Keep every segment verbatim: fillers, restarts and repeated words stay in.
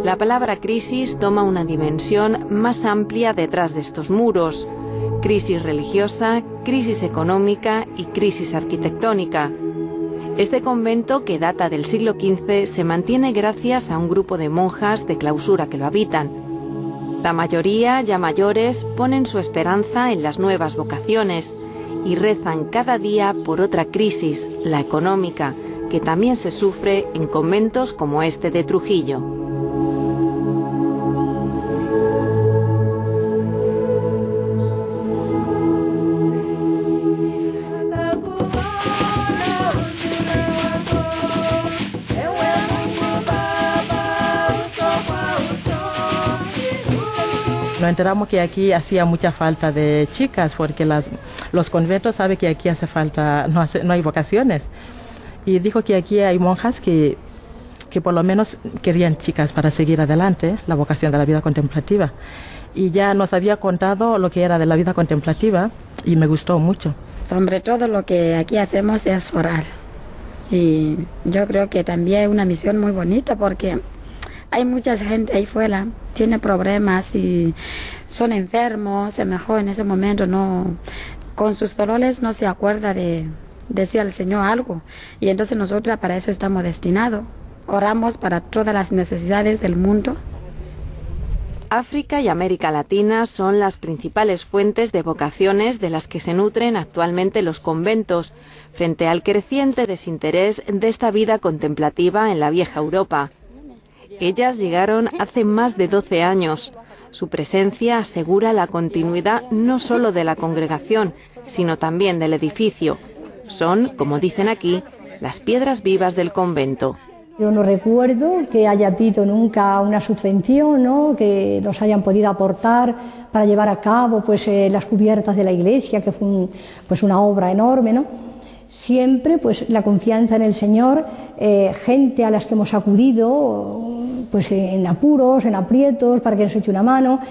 La palabra crisis toma una dimensión más amplia detrás de estos muros. Crisis religiosa, crisis económica y crisis arquitectónica. Este convento, que data del siglo quince, se mantiene gracias a un grupo de monjas de clausura que lo habitan. La mayoría, ya mayores, ponen su esperanza en las nuevas vocaciones y rezan cada día por otra crisis, la económica, que también se sufre en conventos como este de Trujillo. Nos enteramos que aquí hacía mucha falta de chicas, porque las, los conventos saben que aquí hace falta, no, hace, no hay vocaciones. Y dijo que aquí hay monjas que, que por lo menos querían chicas para seguir adelante la vocación de la vida contemplativa. Y ya nos había contado lo que era de la vida contemplativa y me gustó mucho. Sobre todo lo que aquí hacemos es orar. Y yo creo que también es una misión muy bonita porque hay mucha gente ahí fuera, tiene problemas y son enfermos, a lo mejor en ese momento no, con sus dolores no se acuerda de decir al Señor algo. Y entonces nosotros para eso estamos destinados. Oramos para todas las necesidades del mundo. África y América Latina son las principales fuentes de vocaciones de las que se nutren actualmente los conventos, frente al creciente desinterés de esta vida contemplativa en la vieja Europa. Ellas llegaron hace más de doce años. Su presencia asegura la continuidad no solo de la congregación, sino también del edificio. Son, como dicen aquí, las piedras vivas del convento. Yo no recuerdo que haya habido nunca una subvención, ¿no?, que nos hayan podido aportar para llevar a cabo pues, eh, las cubiertas de la iglesia, que fue un, pues una obra enorme, ¿no? Siempre pues, la confianza en el Señor, eh, gente a las que hemos acudido pues, en apuros, en aprietos, para que nos eche una mano.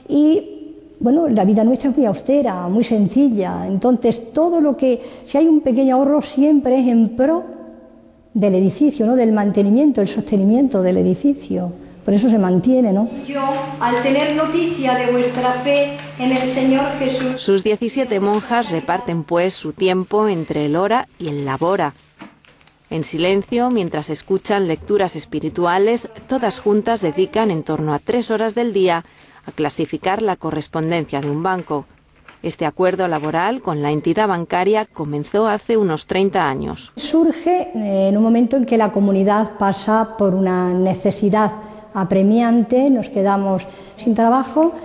Y bueno, la vida nuestra es muy austera, muy sencilla. Entonces, todo lo que, si hay un pequeño ahorro, siempre es en pro del edificio, ¿no?, del mantenimiento, el sostenimiento del edificio. Por eso se mantiene, ¿no? Yo, al tener noticia de vuestra fe en el Señor Jesús... Sus diecisiete monjas reparten pues su tiempo entre el ora y el labora. En silencio, mientras escuchan lecturas espirituales, todas juntas dedican en torno a tres horas del día a clasificar la correspondencia de un banco. Este acuerdo laboral con la entidad bancaria comenzó hace unos treinta años. Surge en un momento en que la comunidad pasa por una necesidad apremiante, nos quedamos sin trabajo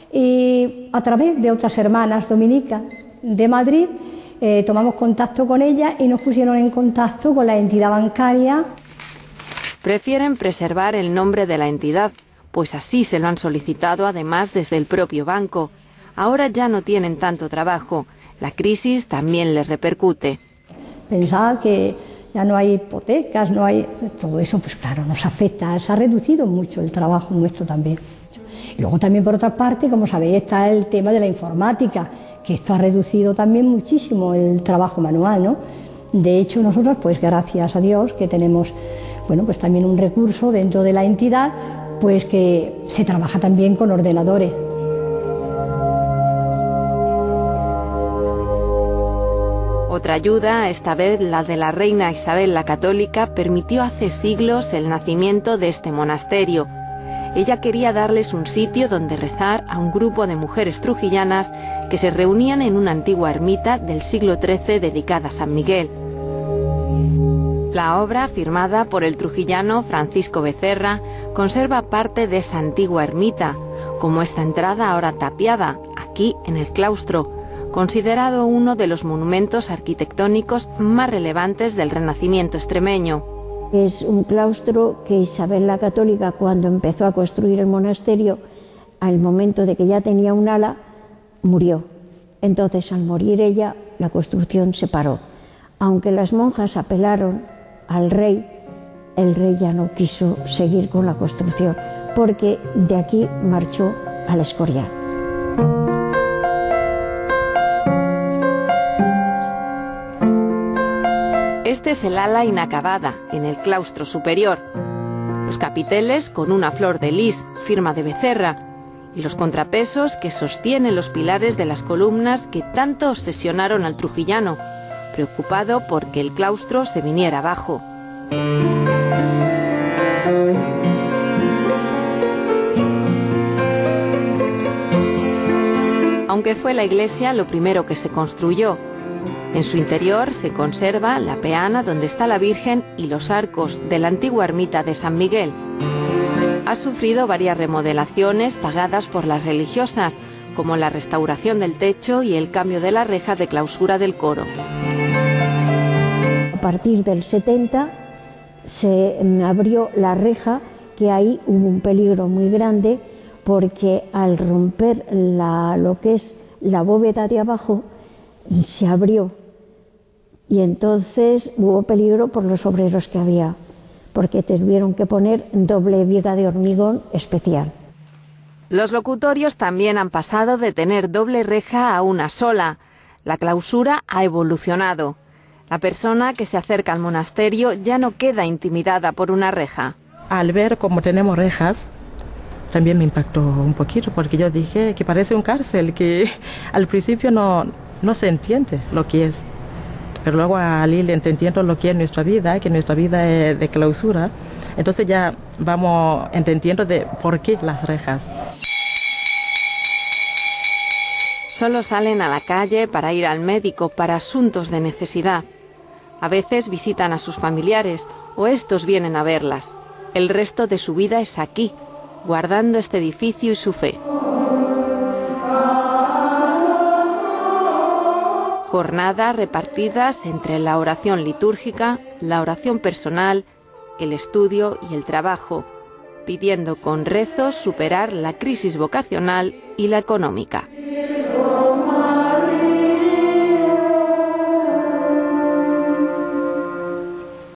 y a través de otras hermanas dominicas de Madrid eh, tomamos contacto con ellas y nos pusieron en contacto con la entidad bancaria. Prefieren preservar el nombre de la entidad, pues así se lo han solicitado además desde el propio banco. Ahora ya no tienen tanto trabajo, la crisis también les repercute. Pensad que ya no hay hipotecas, no hay... todo eso, pues claro, nos afecta, se ha reducido mucho el trabajo nuestro también. Y luego también, por otra parte, como sabéis, está el tema de la informática, que esto ha reducido también muchísimo el trabajo manual, ¿no? De hecho, nosotros, pues gracias a Dios, que tenemos, bueno, pues también un recurso dentro de la entidad, pues que se trabaja también con ordenadores. Otra ayuda, esta vez la de la reina Isabel la Católica, permitió hace siglos el nacimiento de este monasterio. Ella quería darles un sitio donde rezar a un grupo de mujeres trujillanas que se reunían en una antigua ermita del siglo trece dedicada a San Miguel. La obra, firmada por el trujillano Francisco Becerra, conserva parte de esa antigua ermita, como esta entrada ahora tapiada, aquí en el claustro, considerado uno de los monumentos arquitectónicos más relevantes del Renacimiento extremeño. Es un claustro que Isabel la Católica, cuando empezó a construir el monasterio, al momento de que ya tenía un ala, murió. Entonces, al morir ella, la construcción se paró. Aunque las monjas apelaron al rey, el rey ya no quiso seguir con la construcción, porque de aquí marchó al Escorial. Este es el ala inacabada, en el claustro superior. los capiteles con una flor de lis, firma de Becerra, y los contrapesos que sostienen los pilares de las columnas que tanto obsesionaron al trujillano, preocupado porque el claustro se viniera abajo. Aunque fue la iglesia lo primero que se construyó, en su interior se conserva la peana donde está la Virgen y los arcos de la antigua ermita de San Miguel. Ha sufrido varias remodelaciones pagadas por las religiosas, como la restauración del techo y el cambio de la reja de clausura del coro. A partir del setenta se abrió la reja, que ahí hubo un peligro muy grande, porque al romper la, lo que es la bóveda de abajo, se abrió. Y entonces hubo peligro por los obreros que había, porque tuvieron que poner doble viga de hormigón especial. Los locutorios también han pasado de tener doble reja a una sola. La clausura ha evolucionado. La persona que se acerca al monasterio ya no queda intimidada por una reja. Al ver cómo tenemos rejas, también me impactó un poquito, porque yo dije que parece un cárcel, que al principio no, no se entiende lo que es. Pero luego al ir entendiendo lo que es nuestra vida, que nuestra vida es de clausura, entonces ya vamos entendiendo de por qué las rejas. Solo salen a la calle para ir al médico, para asuntos de necesidad. A veces visitan a sus familiares o estos vienen a verlas. El resto de su vida es aquí, guardando este edificio y su fe. Jornadas repartidas entre la oración litúrgica, la oración personal, el estudio y el trabajo, pidiendo con rezos superar la crisis vocacional y la económica.